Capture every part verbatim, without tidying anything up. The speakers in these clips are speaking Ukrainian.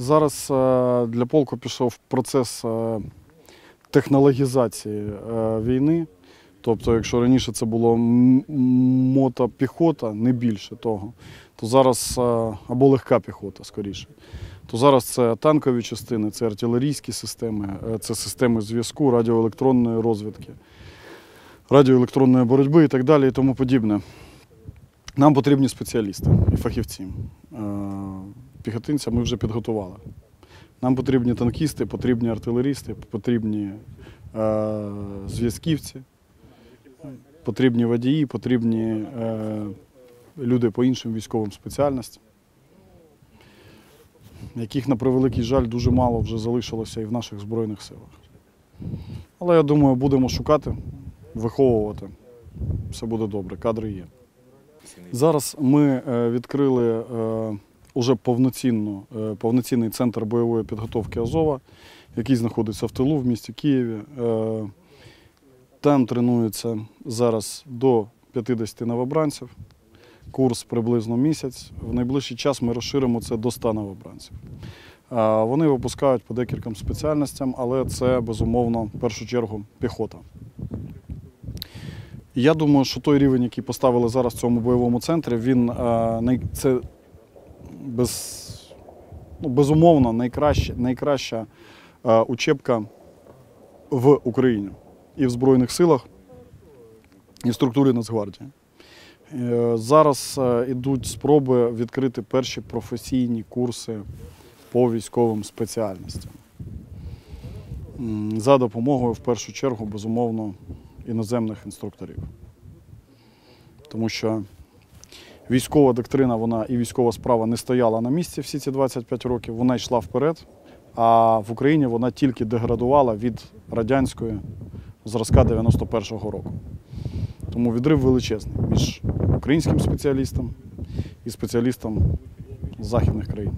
Зараз для полку пішов процес технологізації війни. Тобто, якщо раніше це було мотопіхота, не більше того, то зараз, або легка піхота, скоріше, то зараз це танкові частини, це артилерійські системи, це системи зв'язку, радіоелектронної розвідки, радіоелектронної боротьби і так далі і тому подібне. Нам потрібні спеціалісти і фахівці. Піхотинця ми вже підготували. Нам потрібні танкісти, потрібні артилерісти, потрібні е, зв'язківці, потрібні водії, потрібні е, люди по іншим військовим спеціальностям, яких, на превеликий жаль, дуже мало вже залишилося і в наших Збройних силах. Але я думаю, будемо шукати, виховувати. Все буде добре, кадри є. Зараз ми відкрили уже повноцінно, повноцінний центр бойової підготовки Азова, який знаходиться в тилу в місті Києві. Там тренується зараз до п'ятдесяти новобранців, курс приблизно місяць. В найближчий час ми розширимо це до ста новобранців. Вони випускають по декільком спеціальностям, але це, безумовно, в першу чергу піхота. Я думаю, що той рівень, який поставили зараз в цьому бойовому центрі, він це без, ну, безумовно найкраща, найкраща учебка в Україні і в Збройних силах, і в структурі Нацгвардії. Зараз йдуть спроби відкрити перші професійні курси по військовим спеціальностям. За допомогою, в першу чергу, безумовно, іноземних інструкторів. Тому що військова доктрина, вона і військова справа не стояла на місці всі ці двадцять п'ять років, вона йшла вперед, а в Україні вона тільки деградувала від радянської зразка дев'яносто першого року. Тому відрив величезний між українським спеціалістом і спеціалістом з західних країн.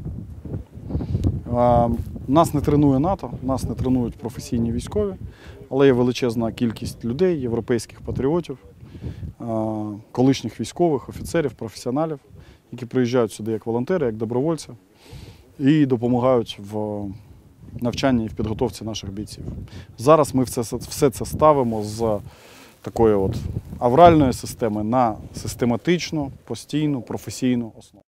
Нас не тренує НАТО, нас не тренують професійні військові, але є величезна кількість людей, європейських патріотів, колишніх військових, офіцерів, професіоналів, які приїжджають сюди як волонтери, як добровольці і допомагають в навчанні і в підготовці наших бійців. Зараз ми все, все це ставимо з такої от авральної системи на систематичну, постійну, професійну основу.